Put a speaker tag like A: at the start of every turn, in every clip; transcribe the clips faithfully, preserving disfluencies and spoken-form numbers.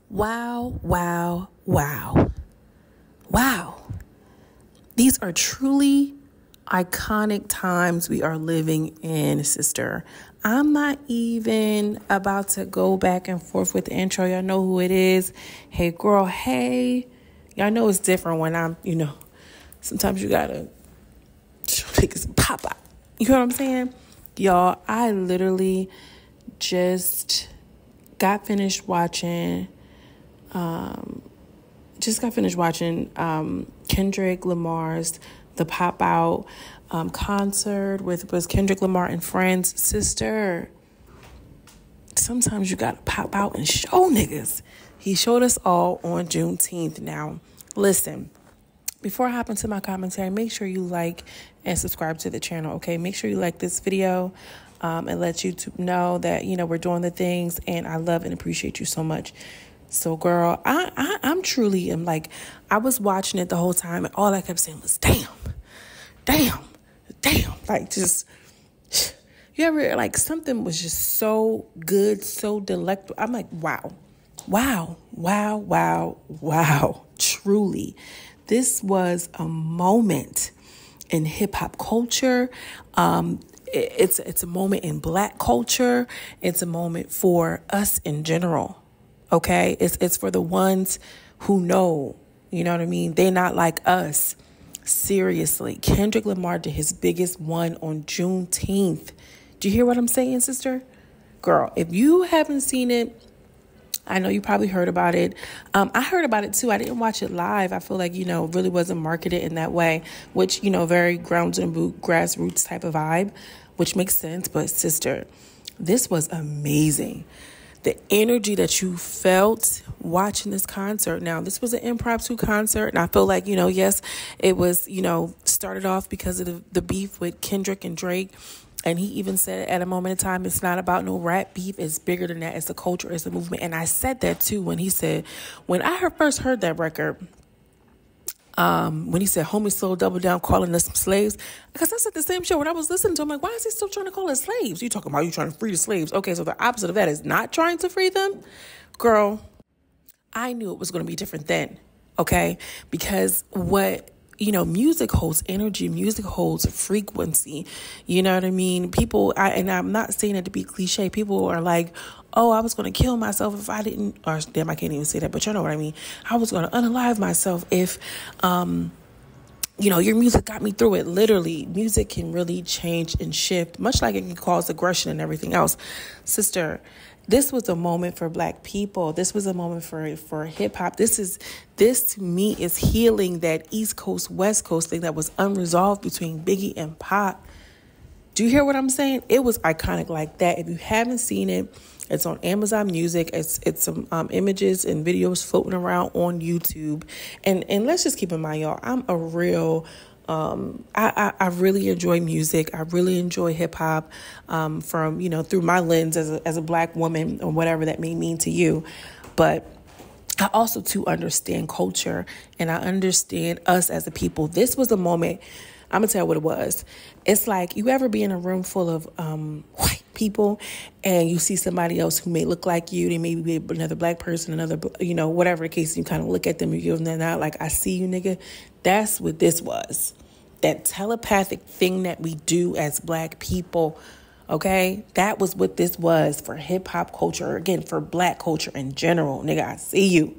A: Wow, wow, wow, wow. These are truly iconic times we are living in, sister. I'm not even about to go back and forth with the intro. Y'all know who it is. Hey, girl, hey. Y'all know it's different when I'm, you know, sometimes you gotta take some pop out. You know what I'm saying? Y'all, I literally just got finished watching Um, just got finished watching um, Kendrick Lamar's The Pop Out um, concert with was Kendrick Lamar and friends. Sister, sometimes you gotta pop out and show niggas. He showed us all on Juneteenth. Now, listen, before I hop into my commentary, make sure you like and subscribe to the channel, okay? Make sure you like this video um, and let YouTube know that, you know, we're doing the things, and I love and appreciate you so much. So, girl, I, I, I'm truly am like, I was watching it the whole time, and all I kept saying was, damn, damn, damn. Like, just, you ever, like, something was just so good, so delectable. I'm like, wow, wow, wow, wow, wow. Truly, this was a moment in hip-hop culture. Um, it, it's, it's a moment in Black culture. It's a moment for us in general. Okay, it's it's for the ones who know, you know what I mean? They're not like us. Seriously, Kendrick Lamar did his biggest one on Juneteenth. Do you hear what I'm saying, sister? Girl, if you haven't seen it, I know you probably heard about it. Um, I heard about it too. I didn't watch it live. I feel like, you know, it really wasn't marketed in that way, which, you know, very grounded and boot, grassroots type of vibe, which makes sense. But sister, this was amazing. The energy that you felt watching this concert. Now, this was an impromptu concert, and I feel like, you know, yes, it was, you know, started off because of the, the beef with Kendrick and Drake. And he even said at a moment in time, it's not about no rap beef. It's bigger than that. It's a culture. It's a movement. And I said that, too, when he said, when I heard, first heard that record, Um, when he said, homie slow double down, calling us some slaves. Because I said the same shit when I was listening to him. Like, why is he still trying to call us slaves? You talking about you trying to free the slaves. Okay, so the opposite of that is not trying to free them. Girl, I knew it was going to be different then. Okay, because what, you know, music holds energy. Music holds frequency. You know what I mean? People, I, and I'm not saying it to be cliche. People are like, oh, I was going to kill myself if I didn't, or damn, I can't even say that, but you know what I mean? I was going to unalive myself if, um, you know, your music got me through it. Literally, music can really change and shift, much like it can cause aggression and everything else. Sister, this was a moment for Black people. This was a moment for, for hip hop. This is, this to me is healing that East Coast, West Coast thing that was unresolved between Biggie and Pac. Do you hear what I'm saying? It was iconic like that. If you haven't seen it, it's on Amazon Music. It's it's some um, images and videos floating around on YouTube. And and let's just keep in mind, y'all, I'm a real, um, I, I, I really enjoy music. I really enjoy hip hop um, from, you know, through my lens as a, as a Black woman or whatever that may mean to you. But I also, too, understand culture, and I understand us as a people. This was a moment. I'm going to tell you what it was. It's like you ever be in a room full of um, white people and you see somebody else who may look like you. They may be another Black person, another, you know, whatever the case. You kind of look at them and give them that nod like, I see you, nigga. That's what this was. That telepathic thing that we do as Black people. Okay, that was what this was for hip hop culture. Again, for Black culture in general. Nigga, I see you.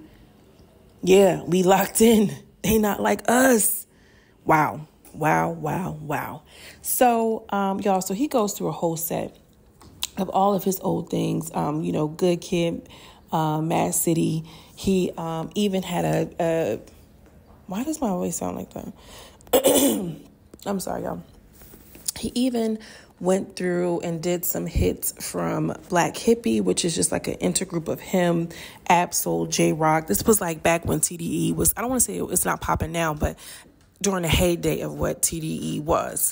A: Yeah, we locked in. They not like us. Wow. Wow, wow, wow. So, um, y'all, so he goes through a whole set of all of his old things. Um, you know, Good Kid, uh, Mad City. He um, even had a, a... Why does my voice sound like that? I'm sorry, y'all. He even went through and did some hits from Black Hippie, which is just like an intergroup of him, Ab-Soul, J-Rock. This was like back when T D E was... I don't want to say it's not popping now, but during the heyday of what T D E was.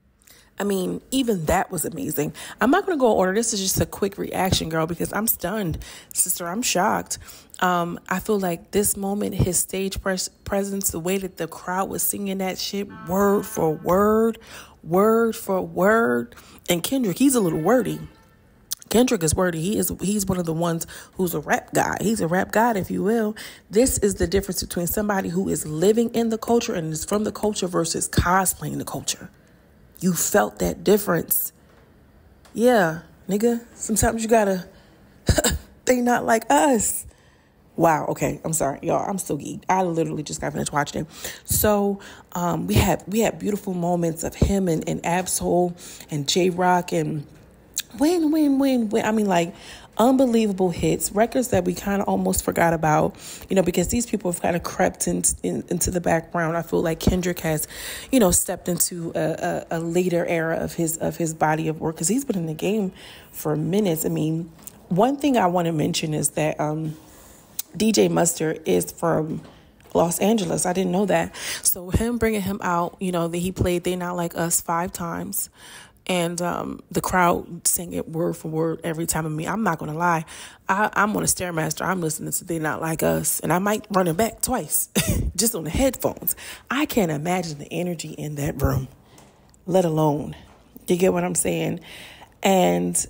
A: I mean, even that was amazing. I'm not going to go in order. This is just a quick reaction, girl, because I'm stunned. Sister, I'm shocked. Um, I feel like this moment, his stage pres- presence, the way that the crowd was singing that shit, word for word, word for word. And Kendrick, he's a little wordy. Kendrick is wordy. He is he's one of the ones who's a rap guy. He's a rap god, if you will. This is the difference between somebody who is living in the culture and is from the culture versus cosplaying the culture. You felt that difference. Yeah, nigga. Sometimes you gotta they not like us. Wow. Okay. I'm sorry, y'all. I'm so geeked. I literally just got finished watching it. So um, we had we had beautiful moments of him and, and Ab-Soul and J-Rock and win, win, win, win. I mean, like, unbelievable hits, records that we kind of almost forgot about, you know, because these people have kind of crept in, in, into the background. I feel like Kendrick has, you know, stepped into a, a, a later era of his of his body of work, because he's been in the game for minutes. I mean, one thing I want to mention is that um, D J Mustard is from Los Angeles. I didn't know that. So him bringing him out, you know, that he played They Not Like Us five times. And um, the crowd sang it word for word every time. I mean, I'm not going to lie. I, I'm on a Stairmaster. I'm listening to They Not Like Us. And I might run it back twice just on the headphones. I can't imagine the energy in that room, let alone. You get what I'm saying? And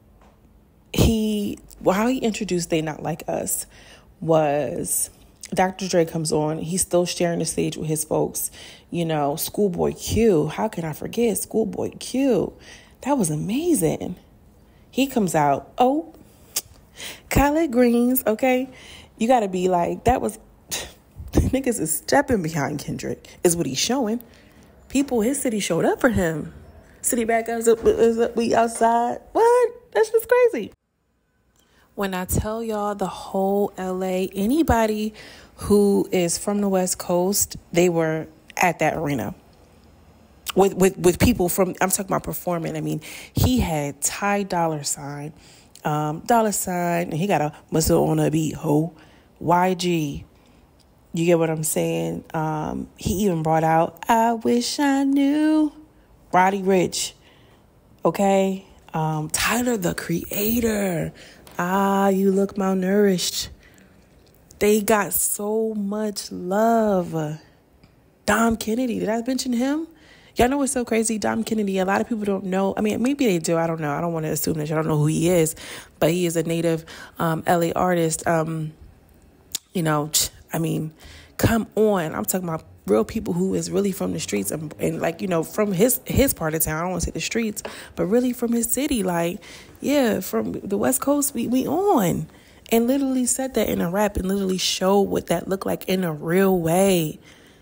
A: he, well, how he introduced They Not Like Us was Doctor Dre comes on. He's still sharing the stage with his folks. You know, Schoolboy Q. How can I forget Schoolboy Q? That was amazing. He comes out. Oh, collard greens. Okay. You got to be like, that was, niggas is stepping behind Kendrick is what he's showing. People, his city showed up for him. City back up, is up, we outside. What? That's just crazy. When I tell y'all the whole L A, anybody who is from the West Coast, they were at that arena with with with people from, I'm talking about performing. I mean, he had Ty Dollar Sign, um, Dollar Sign, and he got a muscle on a beat, ho, Y G. You get what I'm saying? Um, he even brought out I Wish I Knew, Roddy Ricch, okay? Um, Tyler, the Creator. Ah, you look malnourished. They got so much love. Dom Kennedy, did I mention him? Y'all know what's so crazy? Dom Kennedy, a lot of people don't know. I mean, maybe they do. I don't know. I don't want to assume that y'all don't know who he is. But he is a native um, L A artist. Um, you know, I mean, come on. I'm talking about real people who is really from the streets and, and like, you know, from his his part of town. I don't want to say the streets, but really from his city. Like, yeah, from the West Coast, we, we on. And literally said that in a rap and literally showed what that looked like in a real way.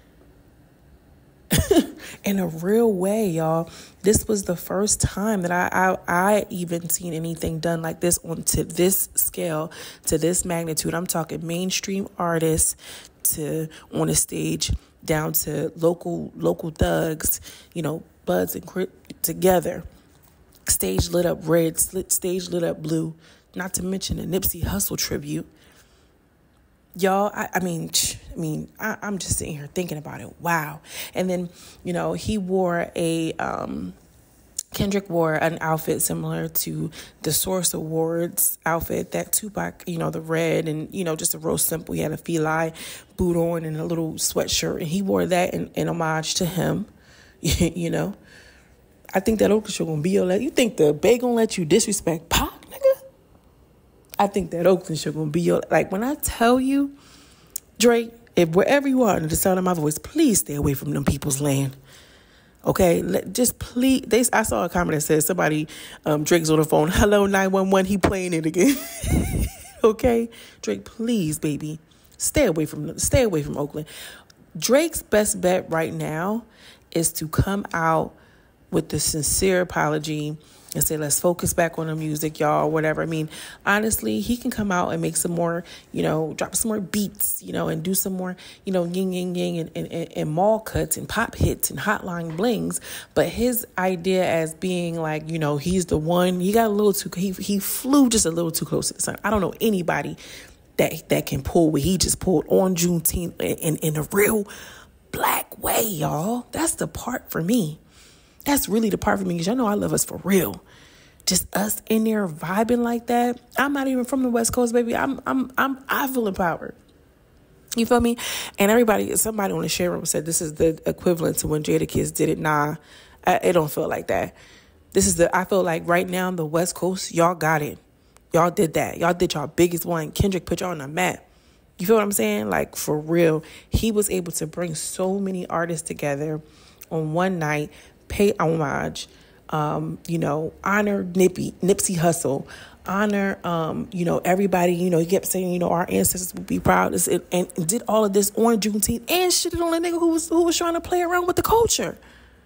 A: In a real way, y'all. This was the first time that I, I I even seen anything done like this on to this scale, to this magnitude. I'm talking mainstream artists to on a stage down to local local thugs, you know, Buds and Crip together. Stage lit up red, stage lit up blue. Not to mention a Nipsey Hussle tribute. Y'all, I, I mean, I mean, I, I'm just sitting here thinking about it. Wow. And then, you know, he wore a, um, Kendrick wore an outfit similar to the Source Awards outfit that Tupac, you know, the red and, you know, just a real simple. He had a Feli boot on and a little sweatshirt. And he wore that in, in homage to him, you know. I think that Oakland show gonna be your, you think the Bay gonna let you disrespect Pac, nigga? I think that Oakland show gonna be your, like, when I tell you, Drake, if wherever you are under the sound of my voice, please stay away from them people's land. Okay, Let, just please. They, I saw a comment that said somebody, um, Drake's on the phone. Hello, nine one one. He playing it again. Okay, Drake, please, baby, stay away from stay away from Oakland. Drake's best bet right now is to come out with the sincere apology and say, let's focus back on the music, y'all, whatever. I mean, honestly, he can come out and make some more, you know, drop some more beats, you know, and do some more, you know, yin, yin, yin, and, and, and mall cuts and pop hits and hotline blings. But his idea as being like, you know, he's the one, he got a little too, he, he flew just a little too close to the sun. I don't know anybody that that can pull what he just pulled on Juneteenth in, in, in a real black way, y'all. That's the part for me. That's really the part for me, because y'all know I love us for real. Just us in there vibing like that. I'm not even from the West Coast, baby. I'm I'm I'm I feel empowered. You feel me? And everybody, somebody on the share room said this is the equivalent to when Jadakiss did it. Nah, I, it don't feel like that. This is the, I feel like right now, the West Coast, y'all got it. Y'all did that. Y'all did y'all biggest one. Kendrick put y'all on the map. You feel what I'm saying? Like, for real. He was able to bring so many artists together on one night, pay homage, um, you know, honor Nippy, Nipsey Hussle, honor, um, you know, everybody. You know, he kept saying, you know, our ancestors would be proud, and, and did all of this on Juneteenth, and shitted on a nigga who was who was trying to play around with the culture.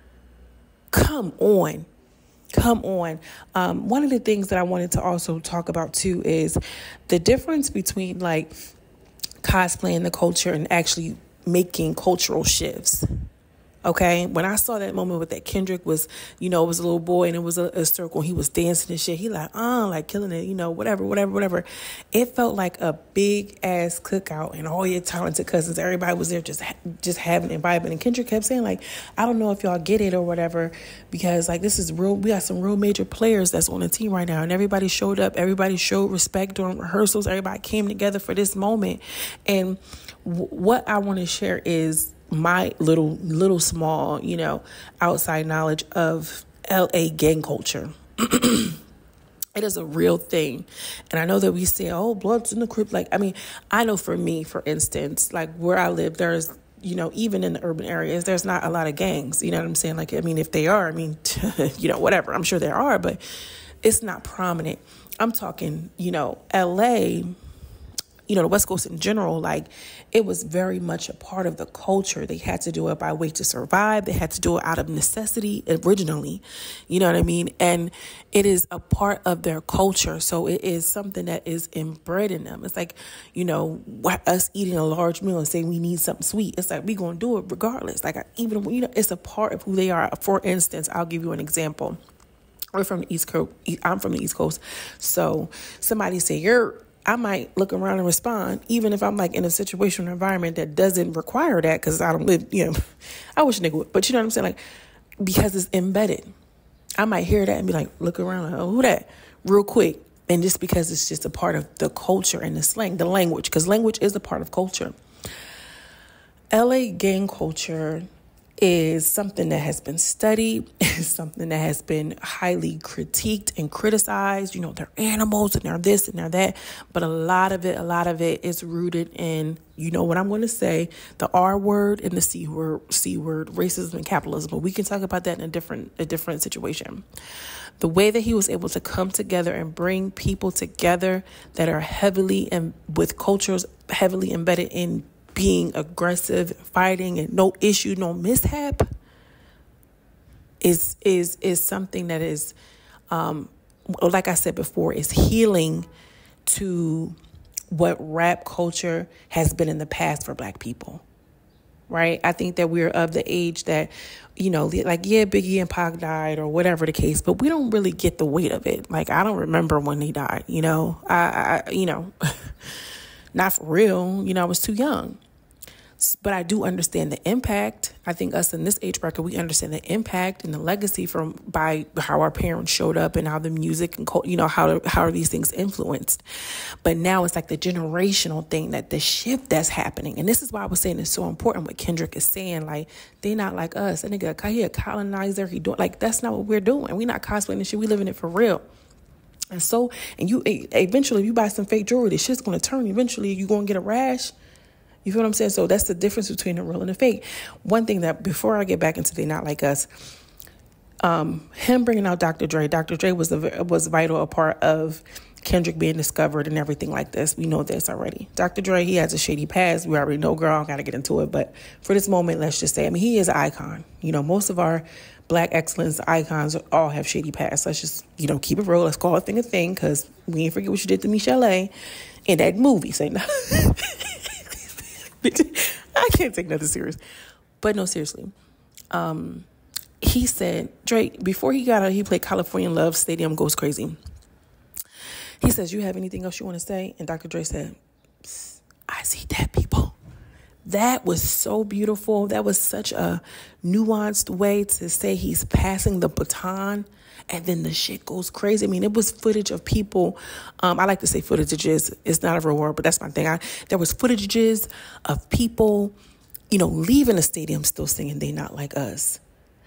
A: Come on. Come on. Um, one of the things that I wanted to also talk about, too, is the difference between, like, cosplaying the culture and actually making cultural shifts. Okay, when I saw that moment with that Kendrick was, you know, it was a little boy and it was a, a circle. He was dancing and shit. He like, uh, like killing it, you know, whatever, whatever, whatever. It felt like a big ass cookout, and all your talented cousins, everybody was there just just having and vibing. And Kendrick kept saying, like, I don't know if y'all get it or whatever, because like this is real. We got some real major players that's on the team right now, and everybody showed up. Everybody showed respect during rehearsals. Everybody came together for this moment. And w- what I want to share is my little, little small, you know, outside knowledge of L A gang culture. It is a real thing. And I know that we say, oh, Bloods in the Crip. Like, I mean, I know for me, for instance, like where I live, there's, you know, even in the urban areas, there's not a lot of gangs. You know what I'm saying? Like, I mean, if they are, I mean, you know, whatever. I'm sure there are, but it's not prominent. I'm talking, you know, L A, you know, the West Coast in general, like it was very much a part of the culture. They had to do it by way to survive. They had to do it out of necessity originally. You know what I mean? And it is a part of their culture. So it is something that is inbred in them. It's like, you know, us eating a large meal and saying we need something sweet. It's like, we going to do it regardless. Like, even, you know, it's a part of who they are. For instance, I'll give you an example. We're from the East Coast. I'm from the East Coast. So somebody say, you're, I might look around and respond, even if I'm like in a situation or environment that doesn't require that, because I don't live, you know, I wish a nigga would, but you know what I'm saying? Like, because it's embedded. I might hear that and be like, look around, like, oh, who that? Real quick. And just because it's just a part of the culture and the slang, the language, because language is a part of culture. L A gang culture is something that has been studied, is something that has been highly critiqued and criticized. You know, they're animals and they're this and they're that. But a lot of it, a lot of it is rooted in, you know what I'm going to say, the R word and the C word, C word, racism and capitalism. But we can talk about that in a different, a different situation. The way that he was able to come together and bring people together that are heavily and with cultures heavily embedded in being aggressive, fighting, and no issue, no mishap, is is is something that is, um, like I said before, is healing to what rap culture has been in the past for Black people. Right? I think that we're of the age that, you know, like, yeah, Biggie and Pac died or whatever the case, but we don't really get the weight of it. Like, I don't remember when he died, you know, I, I you know, not for real. You know, I was too young. But I do understand the impact. I think us in this age bracket, we understand the impact and the legacy from by how our parents showed up and how the music and, you know, how how are these things influenced. But now it's like the generational thing, that the shift that's happening. And this is why I was saying it's so important what Kendrick is saying. Like, they not like us. That nigga, he a colonizer. He doing, like, that's not what we're doing. We not cosplaying this shit. We living it for real. And so, and you eventually, if you buy some fake jewelry, this shit's going to turn. Eventually, you're going to get a rash. You feel what I'm saying? So that's the difference between the real and the fake. One thing that, before I get back into They Not Like Us, um, him bringing out Doctor Dre, Doctor Dre was a, was vital a part of Kendrick being discovered and everything like this. We know this already. Doctor Dre, he has a shady past. We already know, girl. I got to get into it. But for this moment, let's just say, I mean, he is an icon. You know, most of our Black excellence icons all have shady past. Let's just, you know, keep it real. Let's call a thing a thing, because we ain't forget what you did to Michelle A. in that movie. Say no. I can't take nothing serious. But no, seriously. Um, he said, Drake, before he got out, he played California Love, Stadium Goes Crazy. He says, you have anything else you want to say? And Doctor Dre said, I see dead people. That was so beautiful. That was such a nuanced way to say he's passing the baton. And then the shit goes crazy. I mean, it was footage of people. Um, I like to say footages. It's not a real word, but that's my thing. I, there was footages of people, you know, leaving the stadium still singing They Not Like Us.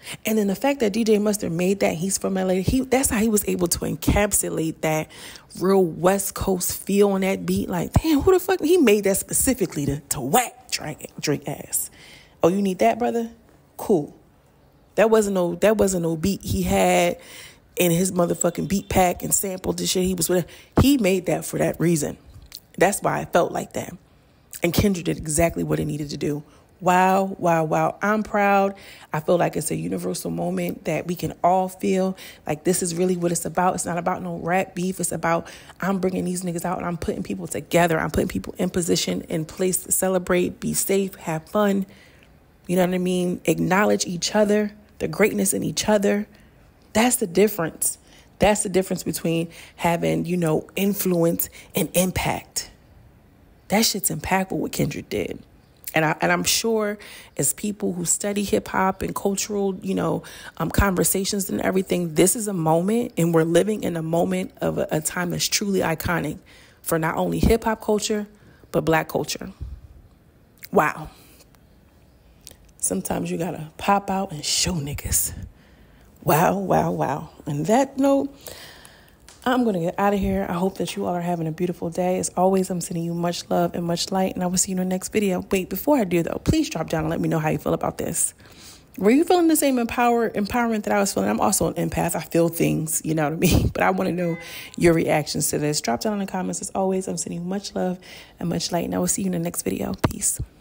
A: And then the fact that D J Mustard made that, he's from L A, he that's how he was able to encapsulate that real West Coast feel on that beat. Like, damn, who the fuck? He made that specifically to, to whack Drake, Drake ass. Oh, you need that, brother? Cool. That wasn't no that wasn't no beat he had in his motherfucking beat pack and sampled the shit he was with. He made that for that reason. That's why I felt like that. And Kendrick did exactly what it needed to do. Wow, wow, wow. I'm proud. I feel like it's a universal moment that we can all feel like this is really what it's about. It's not about no rap beef. It's about I'm bringing these niggas out and I'm putting people together. I'm putting people in position, in place to celebrate, be safe, have fun. You know what I mean? Acknowledge each other, the greatness in each other. That's the difference. That's the difference between having, you know, influence and impact. That shit's impactful what Kendrick did. And, I, and I'm sure as people who study hip hop and cultural, you know, um, conversations and everything, this is a moment, and we're living in a moment of a, a time that's truly iconic for not only hip hop culture, but black culture. Wow. Sometimes you gotta pop out and show niggas. Wow, wow, wow. And that note, I'm going to get out of here. I hope that you all are having a beautiful day. As always, I'm sending you much love and much light, and I will see you in the next video. Wait, before I do, though, please drop down and let me know how you feel about this. Were you feeling the same empower empowerment that I was feeling? I'm also an empath. I feel things, you know what I mean? But I want to know your reactions to this. Drop down in the comments. As always, I'm sending you much love and much light, and I will see you in the next video. Peace.